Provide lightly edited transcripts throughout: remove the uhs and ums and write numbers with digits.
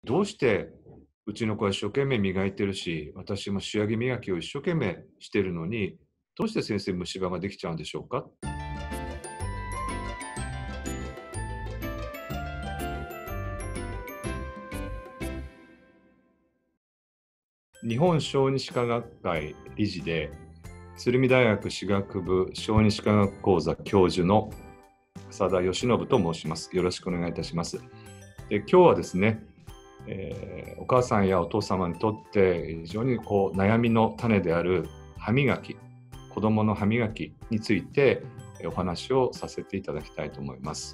どうしてうちの子は一生懸命磨いてるし、私も仕上げ磨きを一生懸命してるのに、どうして先生虫歯ができちゃうんでしょうか？日本小児歯科学会理事で、鶴見大学歯学部小児歯科学講座教授の浅田義信と申します。よろしくお願いいたします。で、今日はですね、お母さんやお父様にとって非常に悩みの種である歯磨き、子どもの歯磨きについてお話をさせていただきたいと思います。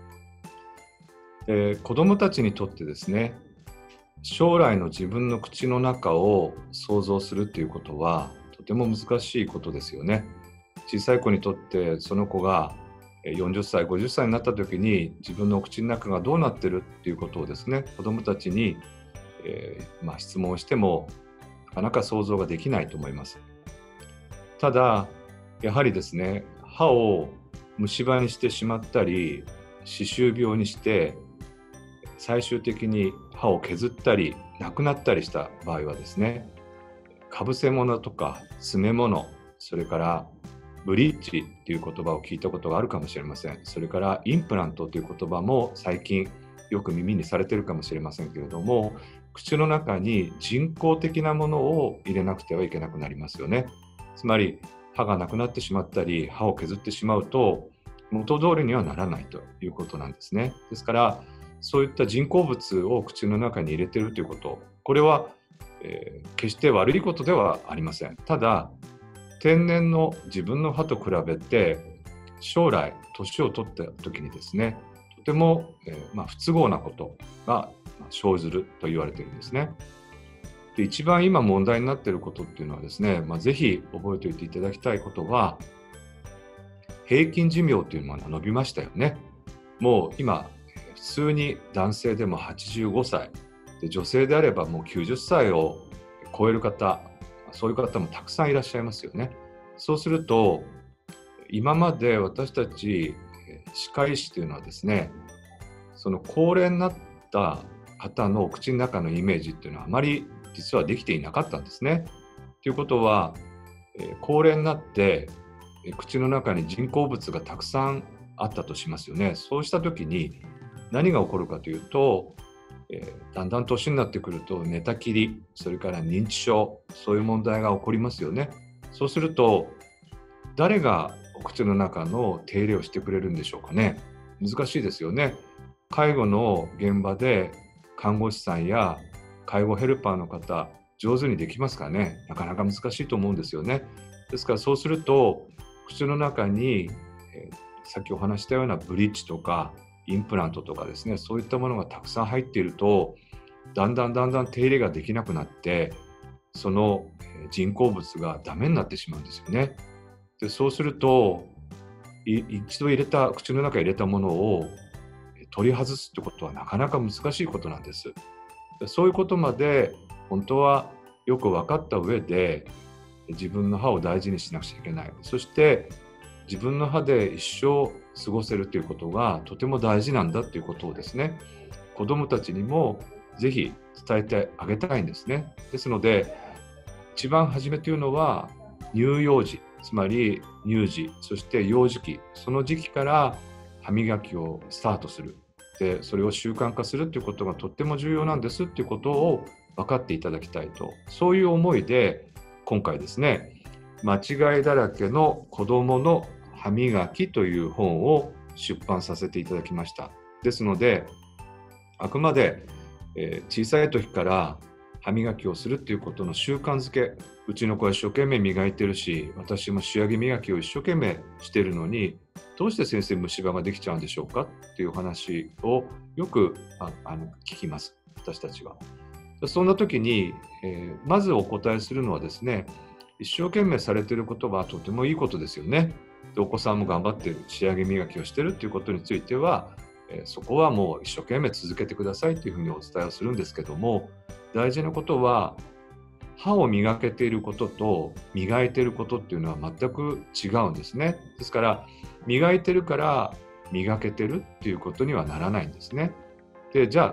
子どもたちにとってですね、将来の自分の口の中を想像するということはとても難しいことですよね。小さい子にとってその子が40歳、50歳になった時に自分の口の中がどうなってるっていうことをですね、子どもたちに、質問してもなかなか想像ができないと思います。ただ、やはりですね、歯を虫歯にしてしまったり、歯周病にして最終的に歯を削ったりなくなったりした場合はですね、かぶせ物とか詰め物、それからブリッジっていう言葉を聞いたことがあるかもしれません。それからインプラントという言葉も最近よく耳にされているかもしれませんけれども、口の中に人工的なものを入れなくてはいけなくなりますよね。つまり歯がなくなってしまったり歯を削ってしまうと元通りにはならないということなんですね。ですからそういった人工物を口の中に入れているということ、これは、決して悪いことではありません。ただ天然の自分の歯と比べて将来年を取った時にですね、とても、不都合なことが生ずると言われているんですね。で、一番今問題になっていることっていうのはですね、ぜひ覚えておいていただきたいことは、平均寿命というものが伸びましたよね。もう今普通に男性でも85歳で、女性であればもう90歳を超える方、そういう方もたくさんいらっしゃいますよね。そうすると今まで私たち歯科医師というのはですね、その高齢になった方の口の中のイメージっていうのはあまり実はできていなかったんですね。ということは、高齢になって口の中に人工物がたくさんあったとしますよね。そうした時に何が起こるかというと、だんだん年になってくると寝たきり、それから認知症、そういう問題が起こりますよね。そうすると誰がお口の中の手入れをしてくれるんでしょうかね。難しいですよね。介護の現場で看護師さんや介護ヘルパーの方、上手にできますかね。なかなか難しいと思うんですよね。ですからそうすると口の中に、さっきお話したようなブリッジとかインプラントとかですね、そういったものがたくさん入っていると、だんだん手入れができなくなって、その人工物がダメになってしまうんですよね。で、そうすると、一度口の中に入れたものを取り外すってことはなかなか難しいことなんです。で、そういうことまで本当はよく分かった上で、自分の歯を大事にしなくちゃいけない。そして自分の歯で一生過ごせるということがとても大事なんだということをですね、子どもたちにもぜひ伝えてあげたいんですね。ですので、一番初めというのは乳幼児、つまり乳児、そして幼児期、その時期から歯磨きをスタートする。で、それを習慣化するということがとっても重要なんですということを分かっていただきたいと、そういう思いで今回ですね、間違いだらけの子どもの歯磨きという本を出版させていただきました。ですので、あくまで、小さい時から歯磨きをするということの習慣づけ、うちの子は一生懸命磨いてるし、私も仕上げ磨きを一生懸命しているのに、どうして先生虫歯ができちゃうんでしょうかっていう話をよく聞きます、私たちは。そんな時に、まずお答えするのはですね、一生懸命されていることはとてもいいことですよね。で、お子さんも頑張っている、仕上げ磨きをしているということについては、そこはもう一生懸命続けてくださいというふうにお伝えをするんですけども、大事なことは歯を磨けていることと磨いていることっていうのは全く違うんですね。ですから磨いてるから磨けてるっていうことにはならないんですね。で、じゃあ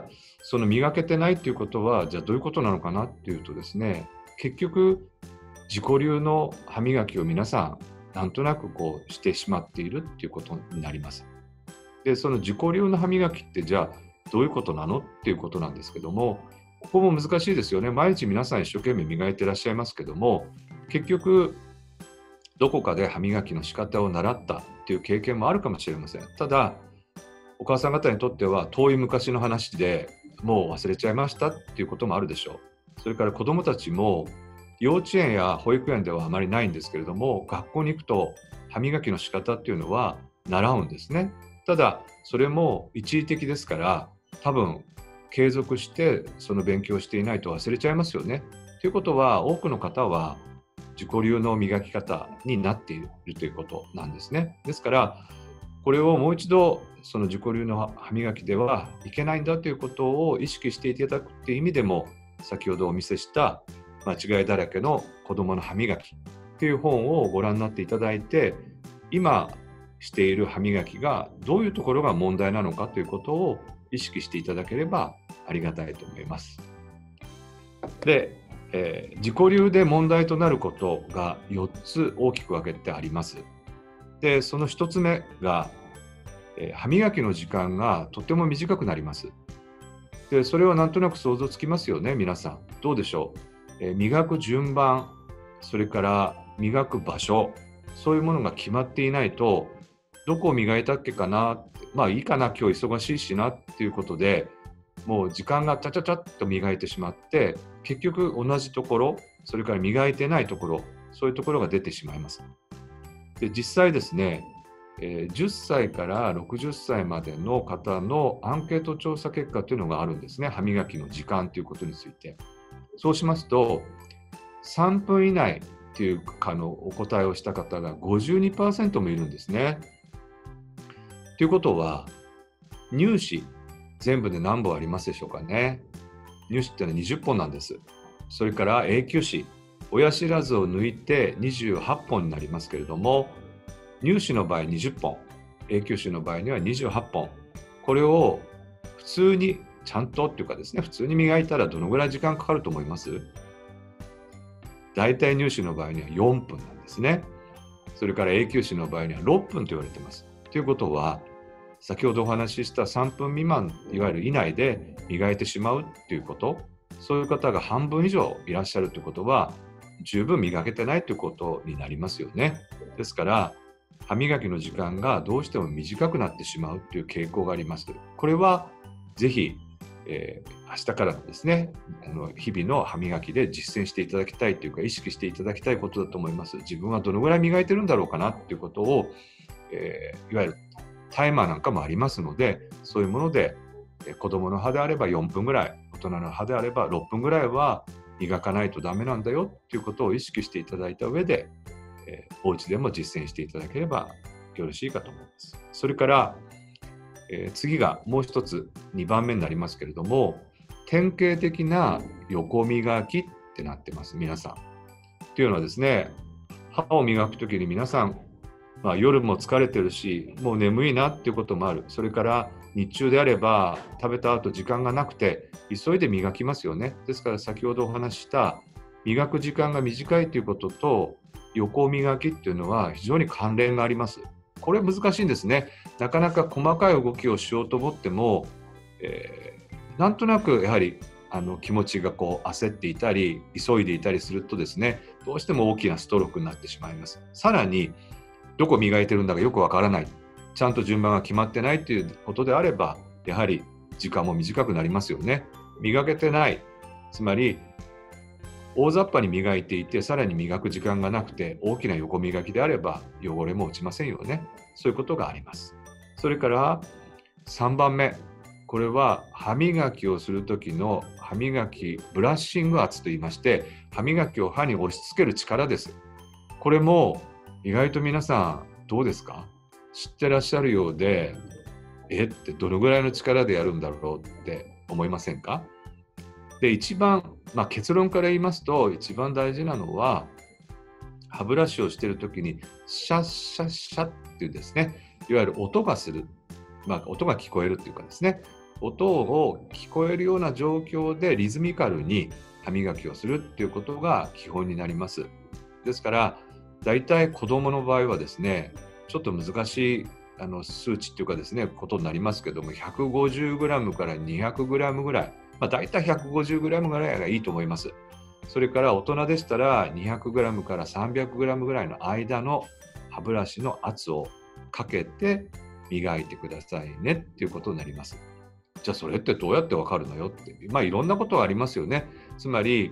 その磨けてないっていうことは、じゃあどういうことなのかなっていうとですね、結局自己流の歯磨きを皆さんなんとなくしてしまっているっていうことになります。で、その自己流の歯磨きってじゃあどういうことなのっていうことなんですけども、ここも難しいですよね。毎日皆さん一生懸命磨いてらっしゃいますけども、結局どこかで歯磨きの仕方を習ったっていう経験もあるかもしれません。ただ、お母さん方にとっては遠い昔の話でもう忘れちゃいましたっていうこともあるでしょう。それから子どもたちも幼稚園や保育園ではあまりないんですけれども、学校に行くと歯磨きの仕方っていうのは習うんですね。ただそれも一時的ですから、多分継続してその勉強をしていないと忘れちゃいますよね。ということは、多くの方は自己流の磨き方になっているということなんですね。ですからこれをもう一度その自己流の歯磨きではいけないんだということを意識していただくという意味でも、先ほどお見せした間違いだらけの子どもの歯磨きという本をご覧になっていただいて、今している歯磨きがどういうところが問題なのかということを意識していただければありがたいと思います。で、自己流で問題となることが4つ大きく分けてあります。で、その1つ目が、歯磨きの時間がとても短くなります。で、それはなんとなく想像つきますよね、皆さん。どうでしょう。磨く順番、それから磨く場所、そういうものが決まっていないと、どこを磨いたっけかなって、まあいいかな、今日忙しいしなっていうことで、もう時間がちゃちゃちゃっと磨いてしまって、結局同じところ、それから磨いてないところ、そういうところが出てしまいます。で、実際ですね、10歳から60歳までの方のアンケート調査結果というのがあるんですね。歯磨きの時間ということについて。そうしますと、3分以内というお答えをした方が 52% もいるんですね。ということは、乳歯、全部で何本ありますでしょうかね。乳歯ってのは20本なんです。それから永久歯、親知らずを抜いて28本になりますけれども、乳歯の場合20本、永久歯の場合には28本。これを普通にちゃんとっていうかですね、普通に磨いたらどのぐらい時間かかると思います？大体乳歯の場合には4分なんですね。それから永久歯の場合には6分と言われています。ということは、先ほどお話しした3分未満、いわゆる以内で磨いてしまうということ、そういう方が半分以上いらっしゃるということは、十分磨けてないということになりますよね。ですから、歯磨きの時間がどうしても短くなってしまうという傾向があります。これはぜひ、明日からのですね、日々の歯磨きで実践していただきたいというか、意識していただきたいことだと思います。自分はどのぐらい磨いてるんだろうかなということを、いわゆるタイマーなんかもありますので、そういうもので、子どもの歯であれば4分ぐらい、大人の歯であれば6分ぐらいは磨かないとダメなんだよということを意識していただいた上で、お家でも実践していただければよろしいかと思います。それから、次がもう一つ2番目になりますけれども、典型的な横磨きってなってます、皆さん。というのはですね、歯を磨くときに皆さん、夜も疲れてるし、もう眠いなっていうこともある。それから日中であれば食べた後時間がなくて急いで磨きますよね。ですから先ほどお話しした磨く時間が短いということと横磨きっていうのは非常に関連があります。これ難しいんですね。なかなか細かい動きをしようと思っても、なんとなくやはり気持ちが焦っていたり急いでいたりするとですね、どうしても大きなストロークになってしまいます。さらにどこ磨いてるんだかよくわからない、ちゃんと順番が決まってないということであれば、やはり時間も短くなりますよね。磨けてない、つまり大雑把に磨いていて、さらに磨く時間がなくて大きな横磨きであれば汚れも落ちませんよね。そういうことがあります。それから3番目、これは歯磨きをするときの歯磨きブラッシング圧といいまして、歯磨きを歯に押し付ける力です。これも意外と皆さんどうですか？知ってらっしゃるようで、ってどのぐらいの力でやるんだろうって思いませんか？で、一番、結論から言いますと、一番大事なのは、歯ブラシをしているときに、シャッシャッシャッっていうですね、いわゆる音がする、音が聞こえるっていうかですね、 音を聞こえるような状況でリズミカルに歯磨きをするっていうことが基本になります。ですからだいたい子どもの場合はですね、ちょっと難しい数値っていうかですね、ことになりますけども、150g から 200g ぐらい、だいたい 150g ぐらいがいいと思います。それから大人でしたら 200g から 300g ぐらいの間の歯ブラシの圧をかけて磨いてくださいねっていうことになります。じゃあそれってどうやってわかるのよって、いろんなことがありますよね。つまり、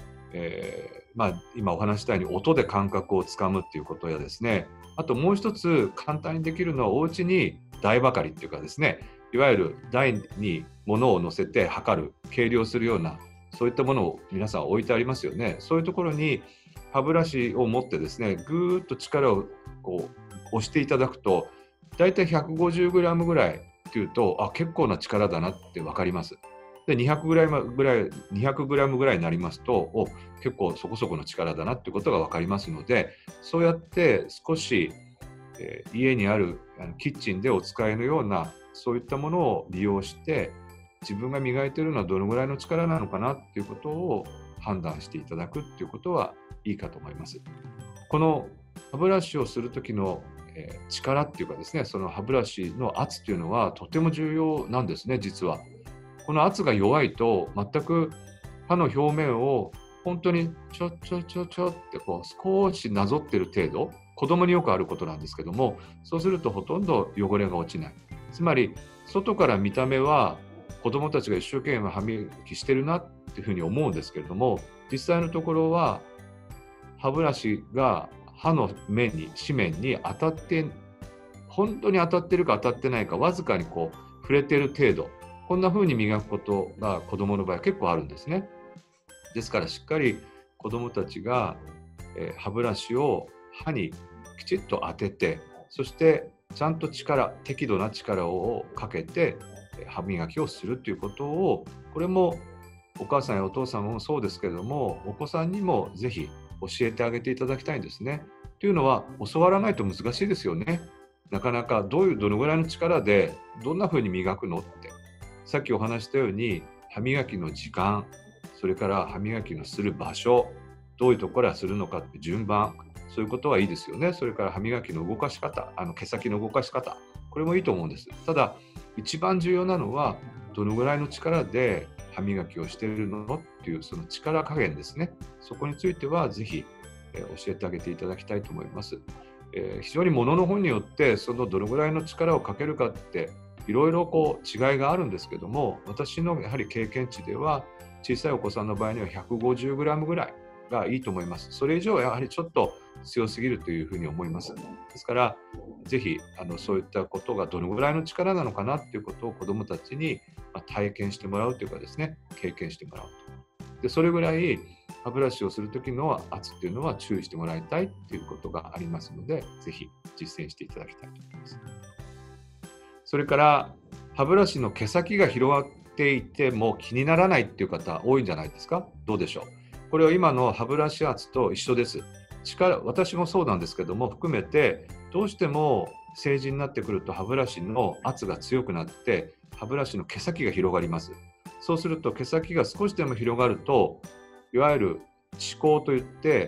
今お話したように音で感覚をつかむっていうことやですね、あともう一つ簡単にできるのは、お家に台ばかりっていうかですね、いわゆる台に物を乗せて測る、計量するような、そういったものを皆さん置いてありますよね。そういうところに歯ブラシを持ってですね、ぐーっと力をこう押していただくと、だいたい 150g ぐらいっていうと、結構な力だなって分かります。で 200g ぐらいになりますと、結構そこそこの力だなってことが分かりますので、そうやって少し、家にあるキッチンでお使いのようなそういったものを利用して、自分が磨いているのはどのぐらいの力なのかなっていうことを判断していただくっていうことはいいかと思います。この歯ブラシをする時の力っていうかですね、その歯ブラシの圧っていうのはとても重要なんですね、実は。この圧が弱いと全く歯の表面を本当にちょって少しなぞってる程度、子供によくあることなんですけども、そうするとほとんど汚れが落ちない。つまり外から見た目は子供たちが一生懸命歯磨きしてるなっていうふうに思うんですけれども、実際のところは歯ブラシが歯の面に紙面に当たって、本当に当たってるか当たってないかわずかに触れてる程度、こんな風に磨くことが子どもの場合は結構あるんですね。ですからしっかり子どもたちが、歯ブラシを歯にきちっと当てて、そしてちゃんと適度な力をかけて歯磨きをするということを、これもお母さんやお父さんもそうですけれども、お子さんにもぜひ教えてあげていただきたいんですね。というのは、教わらないと難しいですよね。なかなかどのぐらいの力でどんな風に磨くのって。さっきお話したように、歯磨きの時間、それから歯磨きのする場所、どういうところからするのかって順番、そういうことはいいですよね。それから歯磨きの動かし方、毛先の動かし方、これもいいと思うんです。ただ、一番重要なのは、どのぐらいの力で歯磨きをしているのっていう、その力加減ですね。そこについてはぜひ教えてあげていただきたいと思います。非常に物の本によって、そのどのぐらいの力をかけるかっていろいろ違いがあるんですけども、私のやはり経験値では、小さいお子さんの場合には 150g ぐらいがいいと思います。それ以上はやはりちょっと強すぎるというふうに思います。ですから、ぜひそういったことがどのぐらいの力なのかなっていうことを子どもたちに体験してもらうというかですね、経験してもらうと。で、それぐらい歯ブラシをするときの圧っていうのは注意してもらいたいということがありますので、ぜひ実践していただきたいと思います。それから歯ブラシの毛先が広がっていても気にならないっていう方多いんじゃないですか？どうでしょう？これは今の歯ブラシ圧と一緒です。私もそうなんですけども含めて、どうしても成人になってくると歯ブラシの圧が強くなって歯ブラシの毛先が広がります。そうすると毛先が少しでも広がると、いわゆる歯垢といって、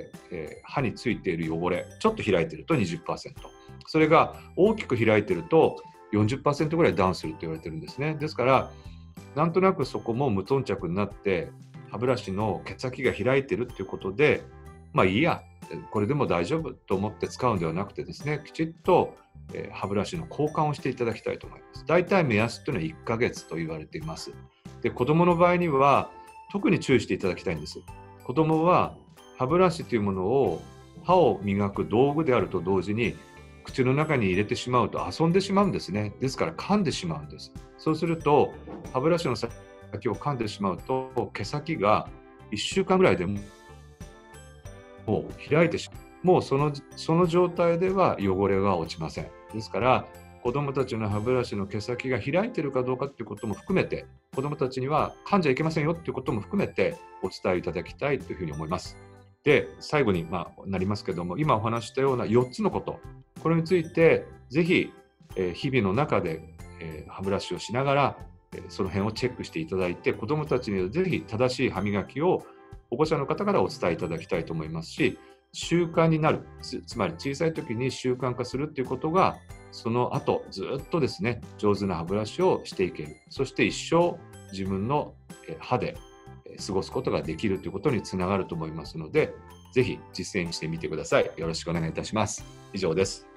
歯についている汚れ、ちょっと開いていると 20%、 それが大きく開いていると 40% ぐらいダウンすると言われてるんですね。ですからなんとなくそこも無頓着になって歯ブラシの毛先が開いてるっていうことで、いいや、これでも大丈夫と思って使うんではなくてですね、きちっと歯ブラシの交換をしていただきたいと思います。だいたい目安というのは1ヶ月と言われています。で、子どもの場合には特に注意していただきたいんです。子どもは歯ブラシというものを歯を磨く道具であると同時に口の中に入れてしまうと遊んでしまうんですね。ですから噛んでしまうんです。そうすると歯ブラシの先を噛んでしまうと毛先が1週間ぐらいでもう開いてしまう。もうその状態では汚れが落ちません。ですから子どもたちの歯ブラシの毛先が開いているかどうかということも含めて、子どもたちには噛んじゃいけませんよということも含めてお伝えいただきたいというふうに思います。で、最後になりますけども、今お話したような4つのこと、これについてぜひ日々の中で歯ブラシをしながらその辺をチェックしていただいて、子どもたちにはぜひ正しい歯磨きを保護者の方からお伝えいただきたいと思いますし、習慣になる、つまり小さい時に習慣化するっていうことが、その後ずっとですね、上手な歯ブラシをしていける。そして一生自分の歯で過ごすことができるということにつながると思いますので、ぜひ実践してみてください。よろしくお願いいたします。以上です。